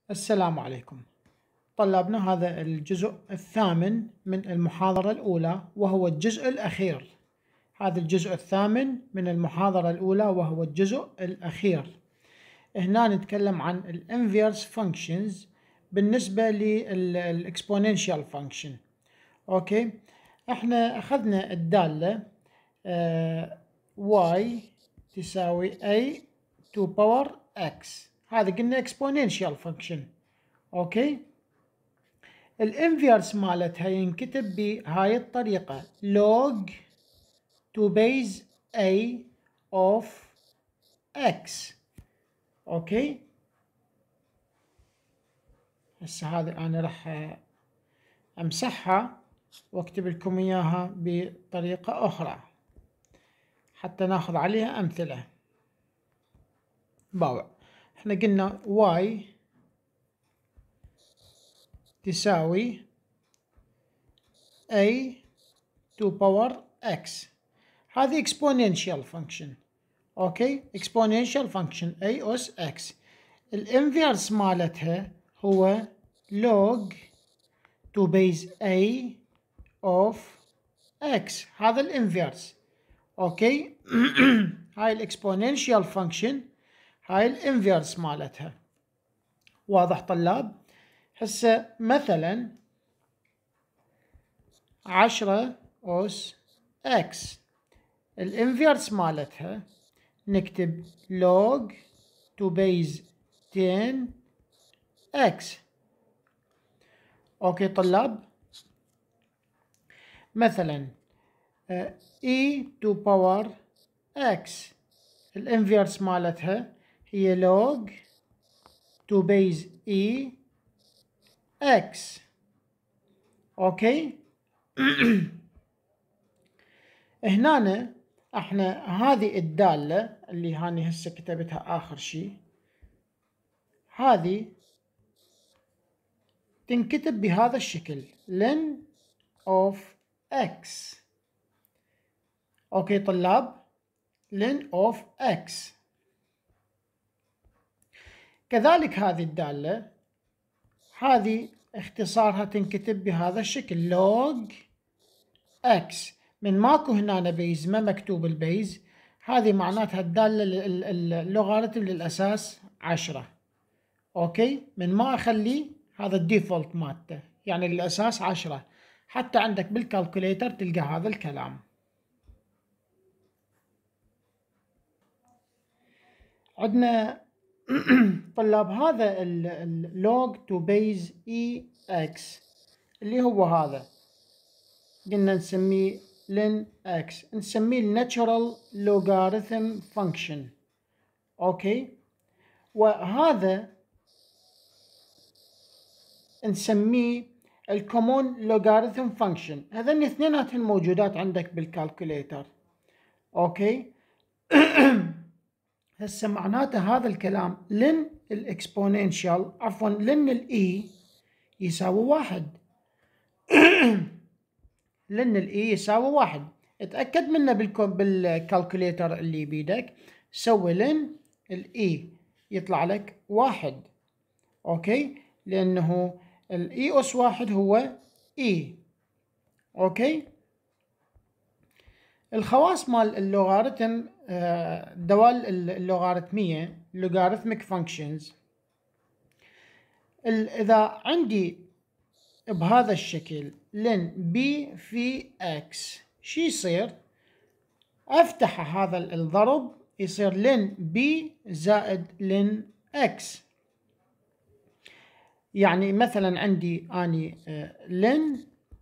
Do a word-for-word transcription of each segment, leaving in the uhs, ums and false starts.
السلام عليكم طلابنا. هذا الجزء الثامن من المحاضرة الأولى وهو الجزء الأخير. هذا الجزء الثامن من المحاضرة الأولى وهو الجزء الأخير. هنا نتكلم عن الانفيرس فانكشنز بالنسبة للإكسبوننشال فانكشن. أوكي، احنا أخذنا الدالة آه y تساوي a to power x. هذا قلنا exponential function. اوكي، الانفيرس مالتها ينكتب بهاي الطريقة log to base a of x. اوكي، هسه هذا انا راح امسحها واكتب لكم اياها بطريقة اخرى حتى ناخذ عليها امثلة. باوع، احنا قلنا y تساوي a to power x. هذه exponential function. اوكي، exponential function a أس x. الانفيرس مالتها هو log to base a of x. هذا الانفيرس. اوكي هاي الاكسبوننشال فانكشن، هاي الانفيرس مالتها. واضح طلاب؟ هسه مثلا عشرة أس إكس، الانفيرس مالتها نكتب log to base عشرة إكس. اوكي طلاب، مثلا e to power x، الانفيرس مالتها هي log to base e x. اوكي هنا احنا هذه الدالة اللي هاني هسه كتبتها اخر شيء، هذه تنكتب بهذا الشكل len of x. اوكي طلاب، len of x. كذلك هذه الدالة، هذه اختصارها تنكتب بهذا الشكل log x. من ماكو هنا بيز، ما مكتوب البيز، هذه معناتها الدالة اللوغاريتم للأساس عشرة. اوكي، من ما اخليه هذا الديفولت مالته، يعني الأساس عشرة. حتى عندك بالكالكوليتر تلقى هذا الكلام. عندنا طلاب هذا اللوج تو بيز اي اكس اللي هو هذا قلنا نسميه لن اكس، نسميه الناتشورال لوغاريثم فانكشن. اوكي، وهذا نسميه الكومون لوغاريثم فانكشن. هذين اثنيناتهم موجودات عندك بالكالكوليتر. اوكي هسه معناته هذا الكلام لن الاكسبوننشال، عفوا لن الاي يساوي واحد. لن الاي يساوي واحد، اتأكد منه بالكالكوليتر اللي بيدك. سوي لن الاي يطلع لك واحد. اوكي، لانه الاي اس واحد هو اي. اوكي، الخواص مال اللوغاريتم، الدوال اللوغاريتمية logarithmic functions، إذا عندي بهذا الشكل لن b في x، شي يصير؟ أفتح هذا الضرب يصير لن b زائد لن x. يعني مثلا عندي أني لن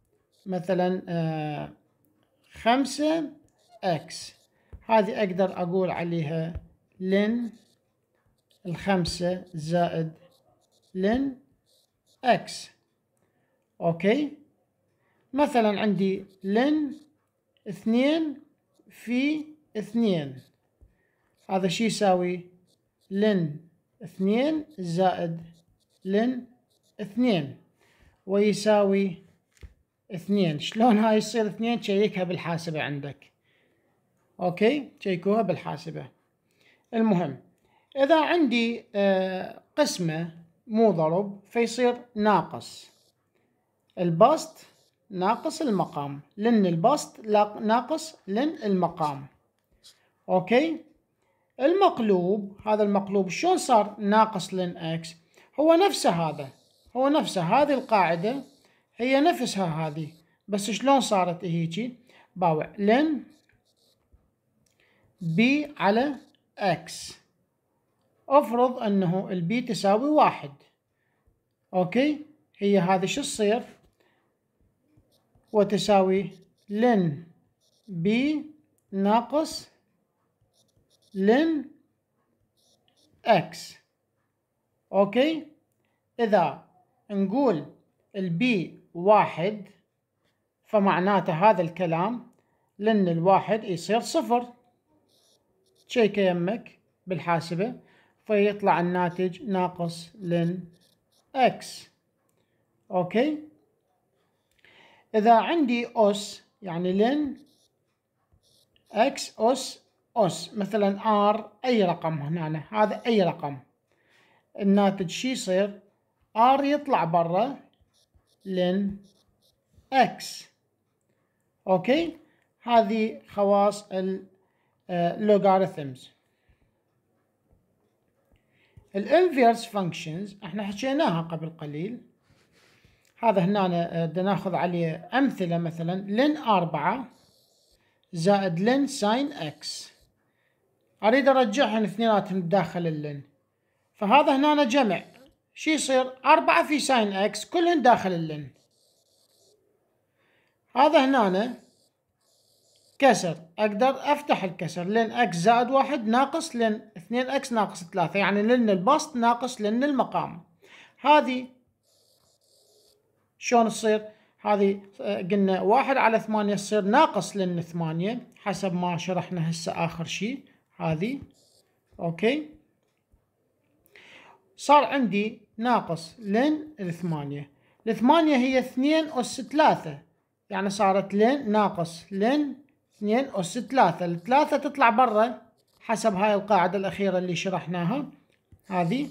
مثلا خمسة اكس، هذه اقدر اقول عليها لن الخمسة زائد لن اكس. اوكي، مثلا عندي لن اثنين في اثنين، هذا شي يساوي لن اثنين زائد لن اثنين ويساوي اثنين. شلون هاي يصير اثنين؟ تشيكها بالحاسبة عندك. اوكي، تشيكوها بالحاسبة. المهم، اذا عندي قسمة مو ضرب، فيصير ناقص البسط ناقص المقام، لن البسط ناقص لن المقام. اوكي، المقلوب، هذا المقلوب شلون صار ناقص لن اكس؟ هو نفسه هذا، هو نفسه هذه القاعدة هي نفسها هذه، بس شلون صارت هيجي؟ باوع لن بي على اكس، افرض انه البي تساوي واحد. اوكي، هي هذه شو تصير؟ وتساوي لن بي ناقص لن اكس. اوكي، اذا نقول البي واحد فمعناته هذا الكلام لن الواحد يصير صفر. تشيك يمك بالحاسبة فيطلع الناتج ناقص لن اكس. اوكي، اذا عندي اس يعني لن اكس اس اس مثلا ار اي رقم هنا، هذا اي رقم، الناتج شي يصير؟ ار يطلع برا لن اكس. اوكي، هذه خواص اللوغاريثمز. الانفيرس فانكشنز احنا حكيناها قبل قليل، هذا هنا بدنا ناخذ عليه امثله، مثلا لن أربعة زائد لن ساين اكس، اريد ارجعهم اثنيناتهم داخل اللن، فهذا هنا جمع، شو يصير؟ أربعة في ساين اكس كلهن داخل اللن. هذا هنا كسر، اقدر افتح الكسر، لن اكس زائد واحد ناقص لن اثنين اكس ناقص ثلاثة، يعني لن البسط ناقص لن المقام. هذه شلون تصير؟ هذه قلنا واحد على ثمانية تصير ناقص لن ثمانية حسب ما شرحنا هسه آخر شيء هذه. أوكي، صار عندي ناقص لن الثمانية، الثمانية هي اثنين أس ثلاثة، يعني صارت لن ناقص لن اثنين أس ثلاثة، الثلاثة تطلع برا حسب هاي القاعدة الأخيرة اللي شرحناها هذه،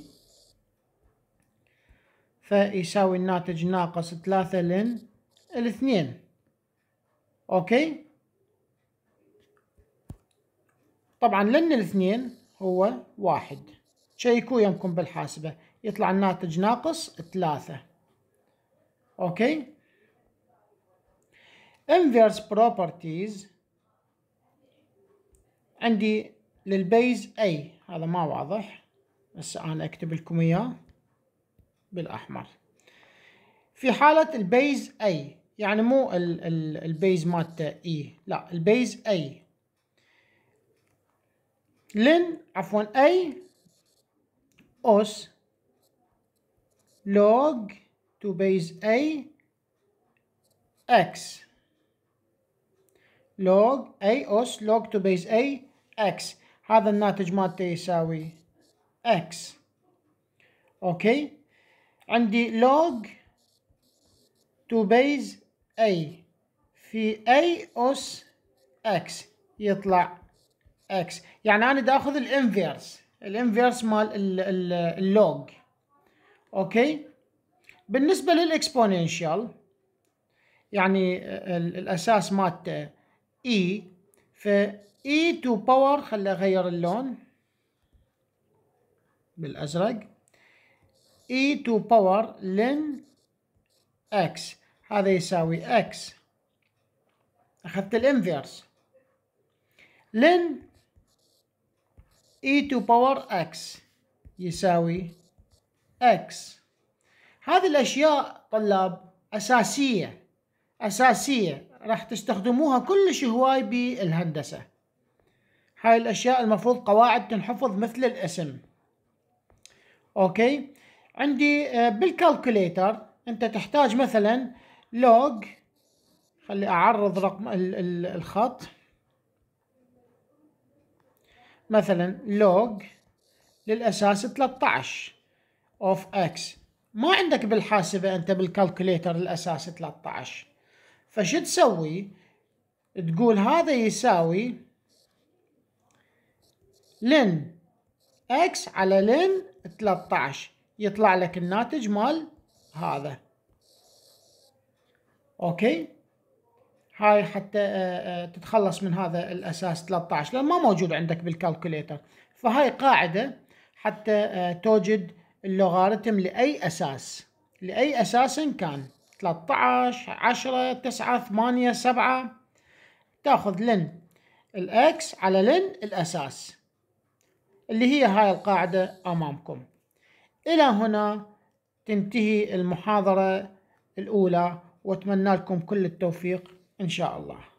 فيساوي الناتج ناقص ثلاثة لن الاثنين. اوكي، طبعا لن الاثنين هو واحد، شيكوا يمكن بالحاسبة يطلع الناتج ناقص ثلاثة. اوكي، inverse properties عندي للبيز A، هذا ما واضح بس انا اكتب لكم اياه بالاحمر. في حالة البيز A، يعني مو ال ال البيز مالته E، لا البيز A، لن عفوا A أس log to base A x، log A أس log to base A x، هذا الناتج مالته يساوي x. اوكي، عندي log to base A في A أس x يطلع x، يعني أنا دا أخذ الانفيرس، الانفيرس مال اللوج. أوكي، بالنسبة للإكسبوننشال يعني الأساس مالته E، ف E to power، خلي أغير اللون بالأزرق، E to power ln x، هذا يساوي x، أخذت الانفيرس، ln E to power x يساوي x. هذه الأشياء طلاب أساسية أساسية راح تستخدموها كلش هواي بالهندسة، هاي الأشياء المفروض قواعد تنحفظ مثل الاسم. أوكي، عندي بالكالكوليتر أنت تحتاج مثلا لوج، خلي أعرض رقم الخط، مثلا لوج للأساس ثلاثة عشر اوف اكس، ما عندك بالحاسبة أنت بالكالكوليتر الأساس ثلاثة عشر، فشو تسوي؟ تقول هذا يساوي لن اكس على لن ثلاثة عشر، يطلع لك الناتج مال هذا. اوكي، هاي حتى تتخلص من هذا الأساس ثلاثة عشر لأن ما موجود عندك بالكالكوليتر. فهاي قاعدة حتى توجد اللوغاريتم لأي أساس، لأي أساس كان، ثلاثة عشر، عشرة، تسعة، ثمانية، سبعة، تأخذ لن الأكس على لن الأساس، اللي هي هاي القاعدة أمامكم. إلى هنا تنتهي المحاضرة الأولى، وأتمنى لكم كل التوفيق إن شاء الله.